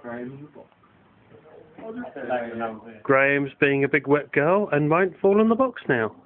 Graham's being a big wet girl and won't fall in the box now.